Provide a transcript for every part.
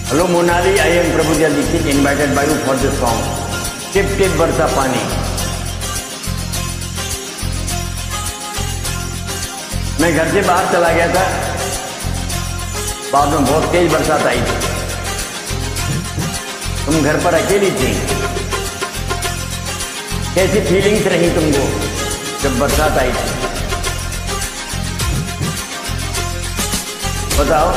Hello Monali, I am Prabhuja Dixit, invited by you for the song टिप टिप बरसा पानी। मैं घर से बाहर चला गया था, बाद में बहुत तेज बरसात आई थी। तुम घर पर अकेली थी, कैसी फीलिंग्स रही तुमको जब बरसात आई थी, बताओ।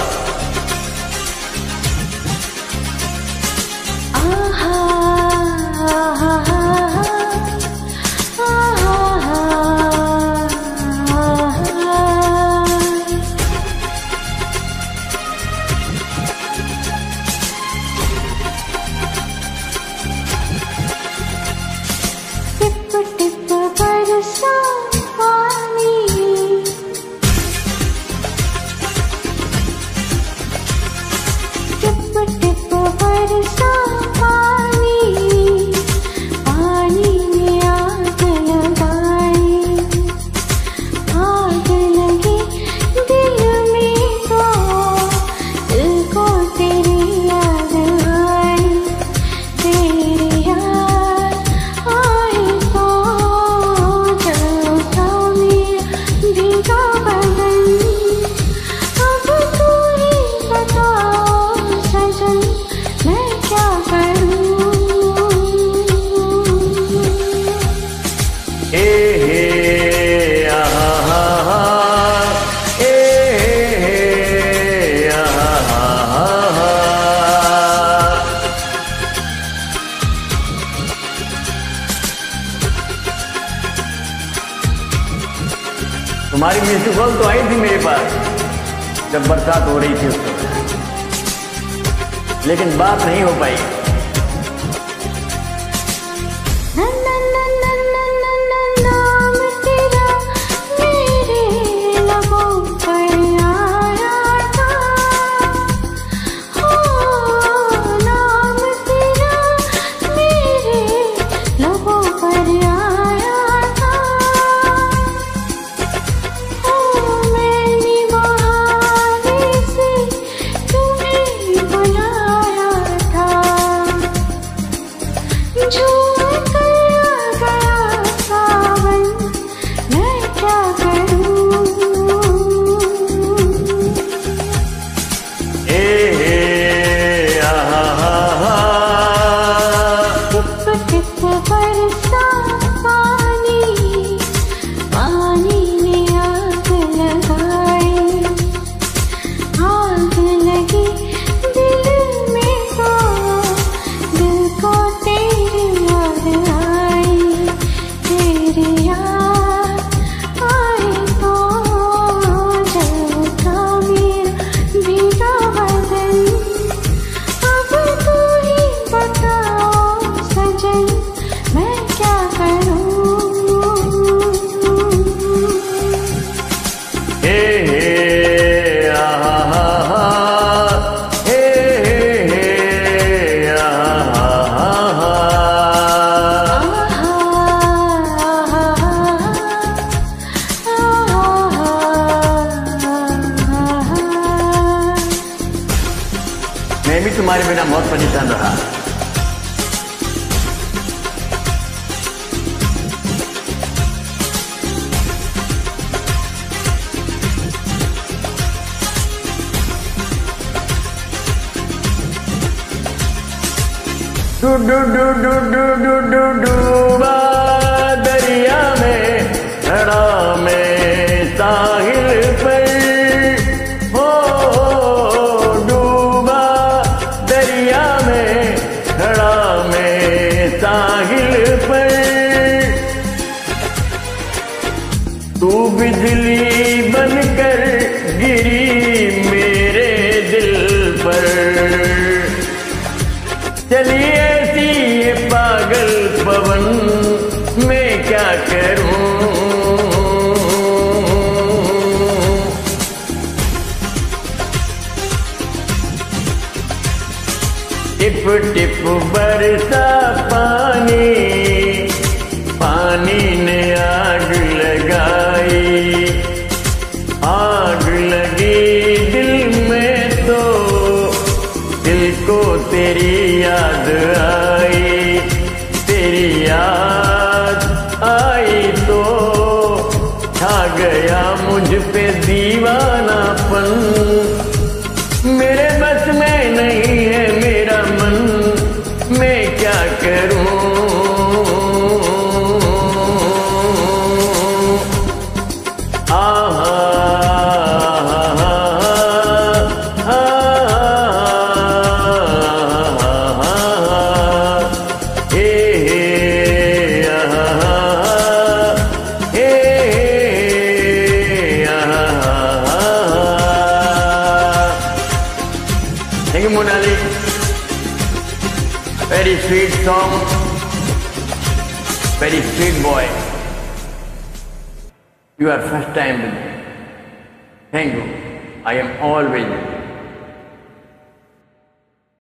तुम्हारी मिस्ड कॉल तो आई थी मेरे पास जब बरसात हो रही थी उस समय, लेकिन बात नहीं हो पाई। मैं भी तुम्हारे बिना बहुत परेशान रहा। डू डू डू डू डू डू डू डूबा दरिया में खड़ा मैं साहिल पर, साहिल पर तू बिजली बनकर गिरी मेरे दिल पर। चली ऐसी ये पागल पवन मैं क्या करूं, टिप टिप बरसा पानी, पानी ने आग लगाई, आग लगी दिल में तो दिल मुझको तेरी याद आई, तेरी याद आई तो छा गया मुझ पे दीवानापन। मेरे बस में नहीं है मेरा मन, मैं क्या करूं। Thank you, Monali. Very sweet song. Very sweet boy. You are first time with me. Thank you. I am always with you.